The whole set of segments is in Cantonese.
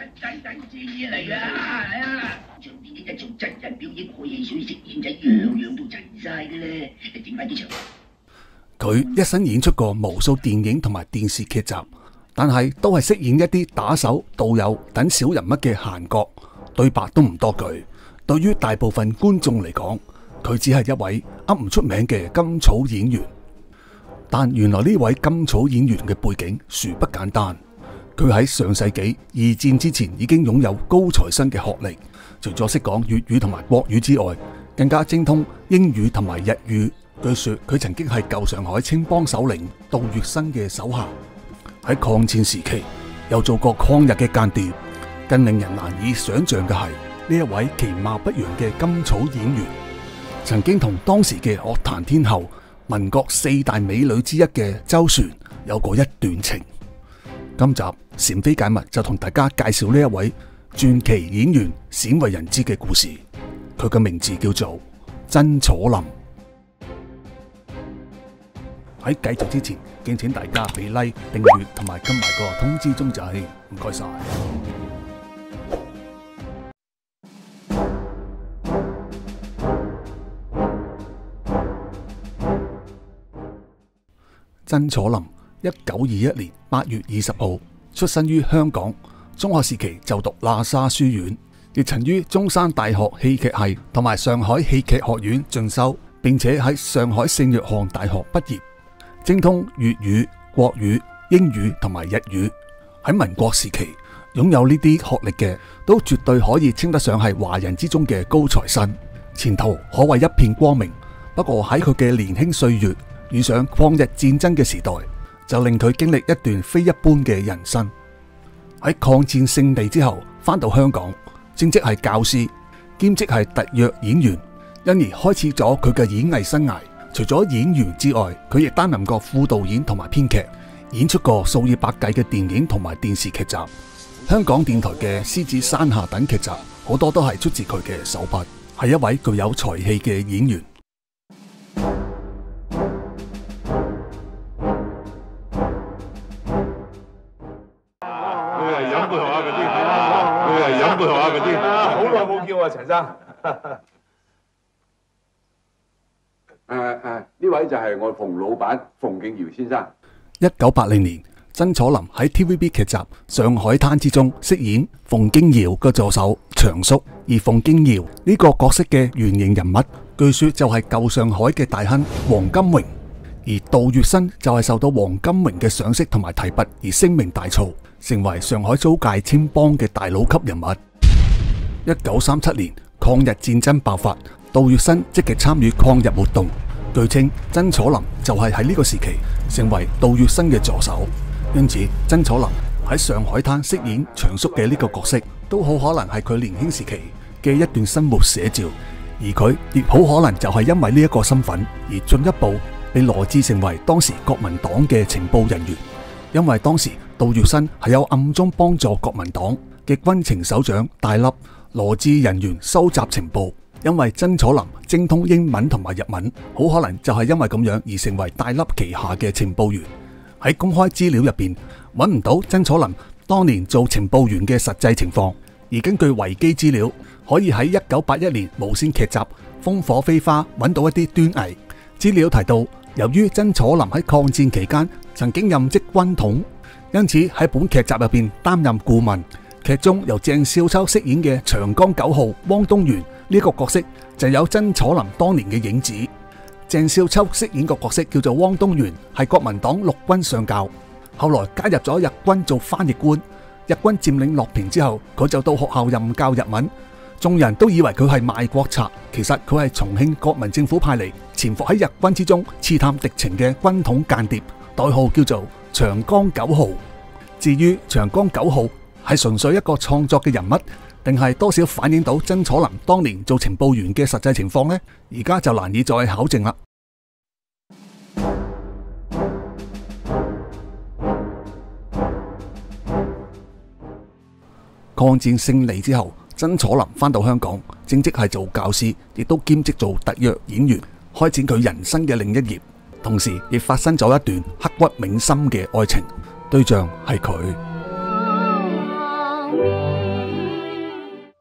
等注意嚟啦！嚟啊！場電影一做真人表演，開汽水飾演仔樣都齊晒嘅咧，整翻啲場。 佢一生演出過無數電影同埋電視劇集，但係都係飾演一啲打手、導遊等小人物嘅閒角，對白都唔多句。對於大部分觀眾嚟講，佢只係一位噏唔出名嘅甘草演員。但原來呢位甘草演員嘅背景殊不簡單，佢喺上世紀二戰之前已經擁有高材生嘅學歷，除咗識講粵語同埋國語之外，更加精通英語同埋日語。據說佢曾經係舊上海青幫首領杜月笙嘅手下，喺抗戰時期又做過抗日嘅間諜。更令人難以想象嘅係呢一位其貌不揚嘅甘草演員，曾經同當時嘅樂壇天后、民國4大美女之一嘅周璇有過一段情。今集禪飛解密就同大家介紹呢一位傳奇演員鮮為人知嘅故事。佢嘅名字叫做曾楚林。喺繼續之前，敬請大家俾 like、訂閱同埋撳埋個通知鐘仔，唔該晒。曾楚林1921年8月20號出生於香港，中學時期就讀喇沙書院，亦曾於中山大學戲劇系同埋上海戲劇學院進修，並且喺上海聖約翰大學畢業，精通粵語、國語、英語同埋日語。喺民國時期，擁有呢啲學歷嘅都絕對可以稱得上係華人之中嘅高材生，前途可謂一片光明。不過喺佢嘅年輕歲月，遇上抗日戰爭嘅時代，就令佢經歷一段非一般嘅人生。喺抗戰勝利之後，返到香港，正職係教師，兼職係特約演員，因而開始咗佢嘅演藝生涯。除咗演員之外，佢亦擔任過副導演同埋編劇，演出過數以百計嘅電影同埋電視劇集。香港電台嘅《獅子山下》等劇集，好多都係出自佢嘅手筆，係一位具有才氣嘅演員。 好耐冇叫啊，陳生。呢位就係我馮老闆馮敬堯先生。 1980年，曾楚林喺 TVB 劇集《上海灘》之中飾演馮敬堯嘅助手長叔，而馮敬堯呢個角色嘅原型人物，據說就係舊上海嘅大亨黃金榮，而杜月笙就係受到黃金榮嘅賞識同埋提拔而聲名大噪，成為上海租界青幫嘅大佬級人物。1937年，抗日戰爭爆發，杜月笙積極參與抗日活動。據稱，曾楚林就係喺呢個時期成為杜月笙嘅助手，因此曾楚林喺上海灘飾演長叔嘅呢個角色，都好可能係佢年輕時期嘅一段生活寫照。而佢亦好可能就係因為呢一個身份而進一步被羅致成為當時國民黨嘅情報人員。因為當時杜月笙係有暗中幫助國民黨嘅軍情首長戴笠羅致人員收集情報。因為曾楚林精通英文同埋日文，好可能就係因為咁樣而成為戴笠旗下嘅情報員。喺公開資料入邊揾唔到曾楚林當年做情報員嘅實際情況，而根據維基資料，可以喺1981年無線劇集《烽火飛花》揾到一啲端倪。資料提到，由於曾楚林喺抗戰期間曾經任職軍統，因此喺本劇集入邊擔任顧問。劇中由鄭少秋飾演嘅長江9號汪東元呢個角色就有曾楚林當年嘅影子。鄭少秋飾演個角色叫做汪東元，係國民黨陸軍上校，後來加入咗日軍做翻譯官。日軍佔領樂平之後，佢就到學校任教日文。眾人都以為佢係賣國賊，其實佢係重慶國民政府派嚟潛伏喺日軍之中刺探敵情嘅軍統間諜，代號叫做長江9號。至於長江9號係純粹一個創作嘅人物，定係多少反映到曾楚林當年做情報員嘅實際情況呢？而家就難以再考證啦。抗戰勝利之後，曾楚林返到香港，正職係做教師，亦都兼職做特約演員，開展佢人生嘅另一頁。同時，亦發生咗一段刻骨銘心嘅愛情，對象係佢。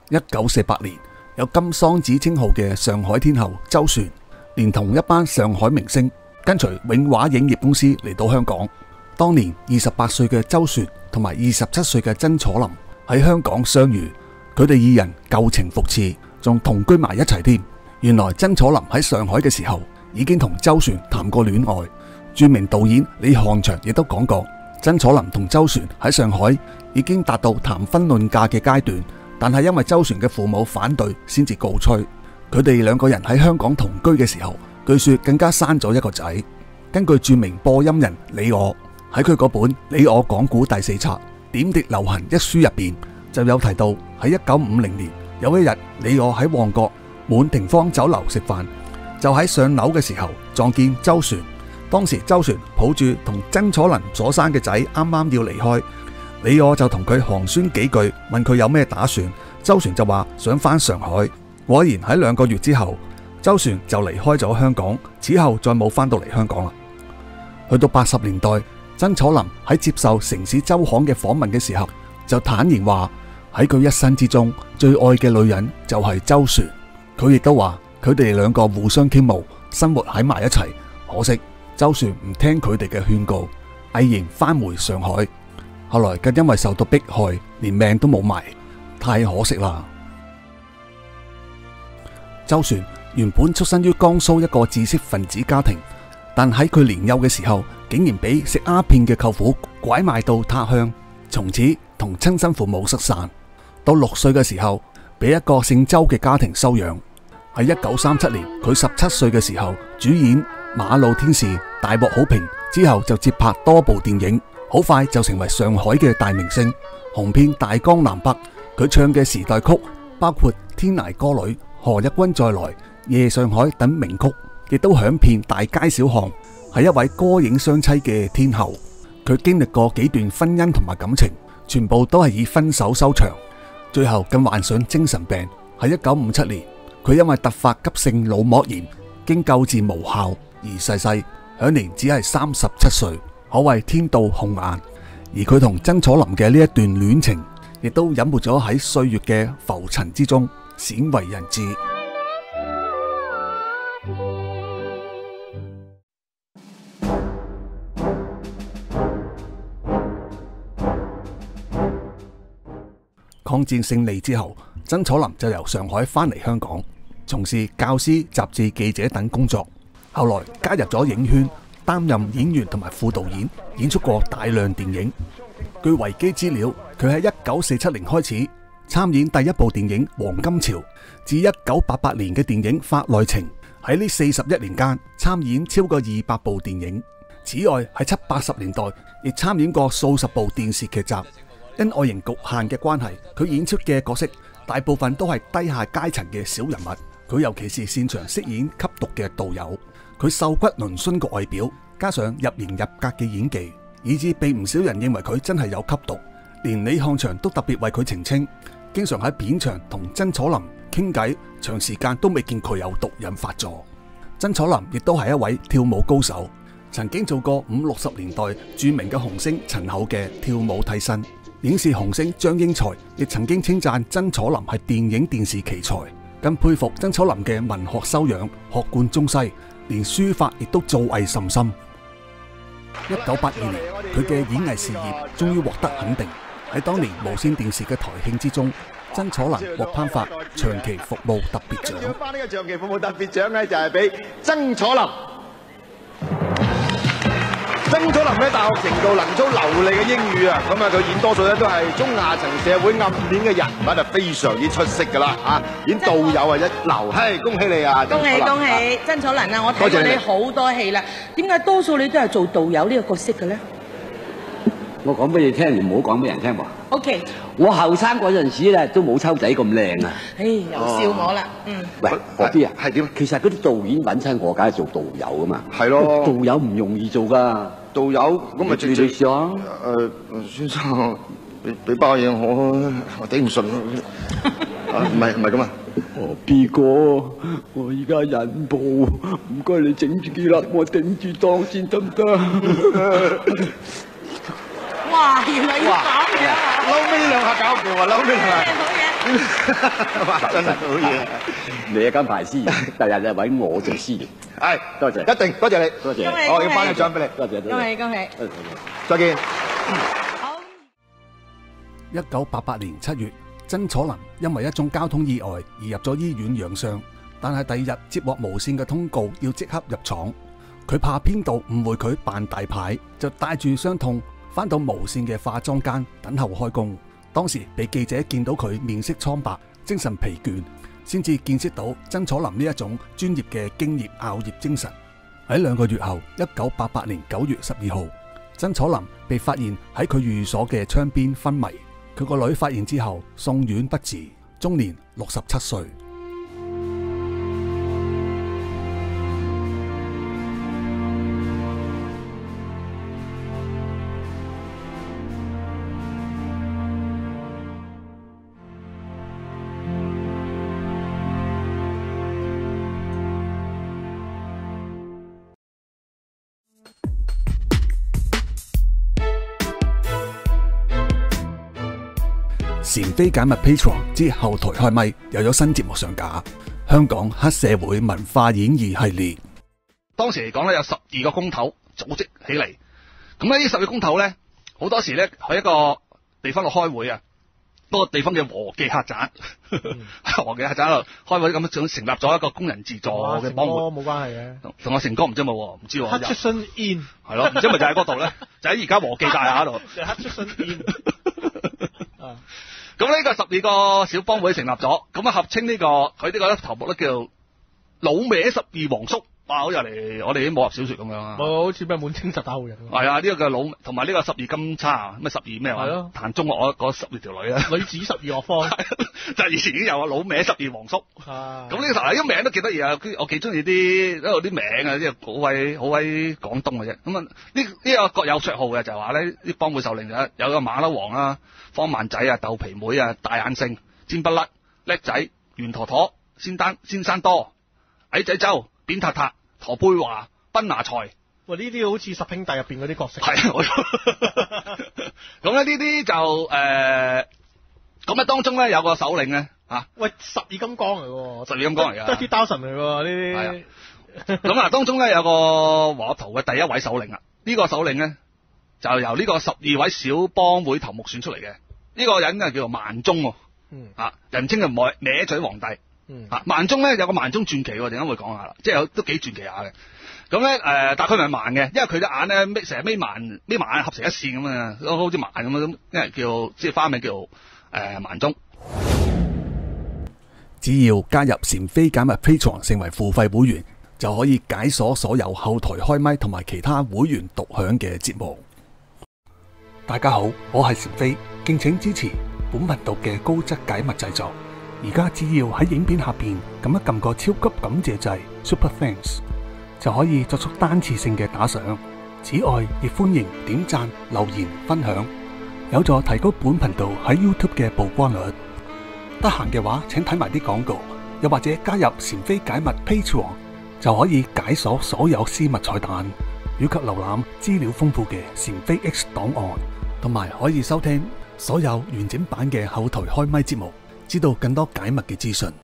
1948年，有金桑子稱號嘅上海天后周璇，連同一班上海明星，跟隨永華影業公司嚟到香港。當年28歲嘅周璇同埋27歲嘅曾楚霖喺香港相遇，佢哋二人舊情復熾，仲同居埋一齊添。原來曾楚霖喺上海嘅時候已經同周璇談過戀愛。著名導演李翰祥亦都講過，曾楚霖同周璇喺上海已經達到談婚論嫁嘅階段，但係因為周璇嘅父母反對，先至告吹。佢哋兩個人喺香港同居嘅時候，據說更加生咗一個仔。根據著名播音人李我喺佢嗰本《李我講古第4冊《點滴流行》一書入邊就有提到，喺1950年有一日，李我喺旺角滿庭芳酒樓食飯，就喺上樓嘅時候撞見周璇。當時周璇抱住同曾楚霖所生嘅仔啱啱要離開，李我就同佢寒暄幾句，問佢有咩打算。周璇就話想返上海。果然喺2個月之後，周璇就離開咗香港，此後再冇返到嚟香港啦。去到80年代，曾楚霖喺接受《城市周刊》嘅訪問嘅時候，就坦言話喺佢一生之中最愛嘅女人就係周璇。佢亦都話佢哋兩個互相傾慕，生活喺埋一齊。可惜周璇唔聽佢哋嘅勸告，毅然返回上海。後來更因為受到迫害，連命都冇埋，太可惜啦。周璇原本出身於江蘇一個知識分子家庭，但喺佢年幼嘅時候，竟然俾食鴉片嘅舅父拐賣到他鄉，從此同親生父母失散。到6歲嘅時候，俾一個姓周嘅家庭收養。喺1937年，佢17歲嘅時候，主演《馬路天使》大獲好評，之後就接拍多部電影，好快就成為上海嘅大明星，紅遍大江南北。佢唱嘅時代曲包括《天涯歌女》、《何日君再來》、《夜上海》等名曲，亦都響遍大街小巷，係一位歌影雙棲嘅天后。佢經歷過幾段婚姻同埋感情，全部都係以分手收場，最後更患上精神病。喺1957年，佢因為突發急性腦膜炎，經救治無效而逝世，享年只係37歲，可謂天道紅顏。而佢同曾楚霖嘅呢一段戀情，亦都隱沒咗喺歲月嘅浮塵之中，鮮為人知。抗戰勝利之後，曾楚霖就由上海返嚟香港，從事教師、雜誌記者等工作。後來加入咗影圈，擔任演員同埋副導演，演出過大量電影。據維基資料，佢喺1947年開始參演第一部電影《黃金潮》，至1988年嘅電影《法內情》。喺呢41年間，參演超過200部電影。此外，喺70、80年代亦參演過數十部電視劇集。因外形局限嘅關係，佢演出嘅角色大部分都係低下階層嘅小人物。佢尤其是擅長飾演吸毒嘅導遊。佢瘦骨嶙峋嘅外表，加上入型入格嘅演技，以致被唔少人認為佢真係有吸毒。連李翰祥都特別為佢澄清，經常喺片場同曾楚霖傾偈，長時間都未見佢有毒癮發作。曾楚霖亦都係一位跳舞高手，曾經做過50、60年代著名嘅紅星陳厚嘅跳舞替身。影視紅星張英才亦曾經稱讚曾楚霖係電影電視奇才，更佩服曾楚霖嘅文學修養，學貫中西，連書法亦都造詣甚深。1982年，佢嘅演藝事業終於獲得肯定。喺當年無線電視嘅台慶之中，曾楚霖獲頒發長期服務特別獎。 頒呢個長期服務特別獎咧，就係俾曾楚霖。曾楚霖喺大學程度能操流利嘅英語啊，咁啊佢演多數咧都係中下層社會暗面嘅人物，就非常之出色噶啦嚇。演導遊啊一流，係恭喜你啊！ 恭喜恭喜，曾楚霖啊！我睇過你好多戲啦，點解多數你都係做導遊呢個角色嘅咧？ 我講俾你聽，唔好講俾人聽喎。 OK。 我後生嗰陣時咧，都冇秋仔咁靚啊！ 唉，又笑我啦， 喂，何必啊？ 係點？ 其實嗰啲導演揾親我，梗係做導遊噶嘛。 係咯。導遊唔容易做噶。導遊咁咪直接試下。先生，俾包嘢我頂唔順咯。唔係咁啊。哦，B 哥，我而家忍步，唔該你整住幾粒，我頂住檔先得唔得？ 哇！原來要咁樣啊！ 嬲尾兩下搞掂啊！嬲尾兩下。 好嘢！ 哇，真係好嘢！ 你一間排司儀，第日就揾我做司儀。 係， 多謝， 一定多謝你， 多謝。 我要頒個獎俾你， 多謝， 恭喜恭喜， 再見。 好。 1988年7月，曾楚霖因為一宗交通意外而入咗醫院養傷，但係第二日接獲無線嘅通告要即刻入廠，佢怕編導誤會佢扮大牌，就帶住傷痛返到無線嘅化妝間等候開工。當時被記者見到佢面色蒼白、精神疲倦，先至見識到曾楚霖呢一種專業嘅敬業熬業精神。喺2個月後，1988年9月12號，曾楚霖被發現喺佢寓所嘅窗邊昏迷。佢個女發現之後送院不治，終年67歲。前非解密 Patreon 之後台開咪又有新節目上架，香港黑社會文化演義系列。 當時嚟講咧，有12個工頭組織起嚟，咁呢12個工頭咧，好多時咧喺一個地方度開會啊，嗰個地方叫和記客棧，和記客棧度開會咁樣成立咗一個工人自助嘅幫會， 冇關係嘅， 同我成哥唔知有冇，唔知喎。 黑出身 in 係咯，唔知咪就喺嗰度咧，就喺而家和記大廈度。 黑出身 in 咁呢個12個小幫會成立咗，咁啊合稱呢個佢呢個頭目咧叫老歪12黃叔，哇！好似嚟我哋啲武俠小說咁樣啊， 好似咩滿清十大號人。 係啊，呢個叫老，同埋呢個12金叉，咩12咩話？係咯，彈中樂嗰12條女啊， 女子12樂坊， 就以前已經有啊，老歪12黃叔。咁呢個頭呢個名都幾得意啊！我幾中意啲嗰度啲名啊，即係好鬼廣東嘅啫。咁啊呢個各有綽號嘅，就係話咧啲幫會首領有個馬騮王啊、方萬仔啊、豆皮妹啊、大眼勝、尖不甩、叻仔、圓陀陀、先生多、矮仔周、扁塔塔、陀貝華、賓拿財。 喂，呢啲好似十兄弟入邊嗰啲角色。 係啊，咁咧呢啲就咁啊當中咧有個首領咧嚇。 喂，12金剛嚟喎 ，12金剛嚟㗎， 都係啲刀神嚟喎呢啲。係啊。咁啊當中咧有個和圖嘅第一位首領啊，呢個首領咧就由呢個12位小幫會頭目選出嚟嘅。呢個人啊叫做萬忠喎，人稱嘅歪嘴皇帝。萬忠咧有個萬忠傳奇喎，陣間會講下啦，即係都幾傳奇下嘅。咁咧但係佢唔係盲嘅，因為佢隻眼咧成日眯埋眼合成一線咁啊，好似盲咁啊，因為叫即係花名叫萬忠。 只要加入前非解密 Patreon 成為付費會員，就可以解鎖所有後台開咪同埋其他會員獨享嘅節目。大家好，我係前非，敬請支持本頻道嘅高質解密製作。而家只要喺影片下邊撳一撳個超級感謝掣 Super Thanks， 就可以作出單次性嘅打賞。此外，亦歡迎點讚、留言、分享，有助提高本頻道喺 YouTube 嘅曝光率。得閒嘅話，請睇埋啲廣告，又或者加入前非解密 Patreon， 就可以解鎖所有私密彩蛋，以及瀏覽資料豐富嘅前非 X 檔案，同埋可以收聽所有完整版嘅後台開咪節目，知道更多解密嘅資訊。